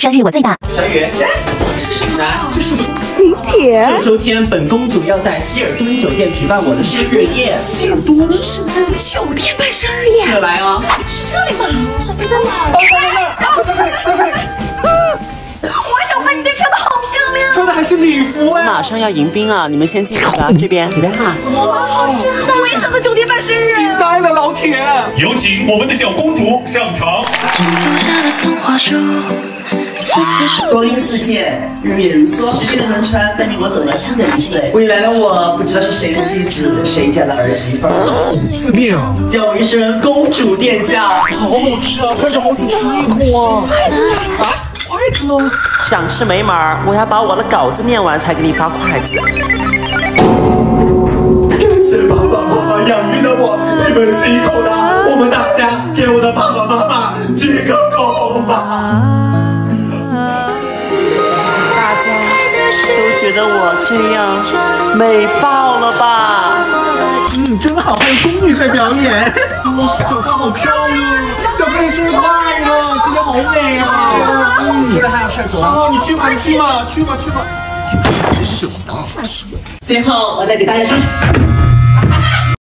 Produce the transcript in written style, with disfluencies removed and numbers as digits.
生日我最大。 小雨，这是什么？这是喜帖。 这周天，本公主要在希尔顿酒店举办我的生日宴。希尔顿是酒店办生日宴？ 这来啊！ 是这里吗？小飞在哪儿？我小飞，你这穿的好漂亮， 穿的还是礼服哎！ 马上要迎宾啊，你们先进去吧，这边。 这边哈。 哇，好香！那我也想在酒店办生日。 惊呆了，老铁！ 有请我们的小公主上场。 光阴似箭，日月如梭，时间的轮船带领我走了新的一岁。未来的我不知道是谁的妻子，谁家的儿媳妇。 自命啊！ 叫我一声公主殿下。 好好吃啊，快找猴子吃一口啊！筷子呢？ 想吃没门儿，我要把我的稿子念完才给你发筷子。 感谢爸爸妈妈养育了我，你们辛苦了。我们大家给我的爸爸妈妈鞠个躬吧。 大家都觉得我这样美爆了吧？ 真好，还有宫女在表演。哇，小花好漂亮，小飞生日快乐，今天好美啊！ 这边还有事儿走哦，你去吧，你去吧，去吧。 最后，我再给大家唱。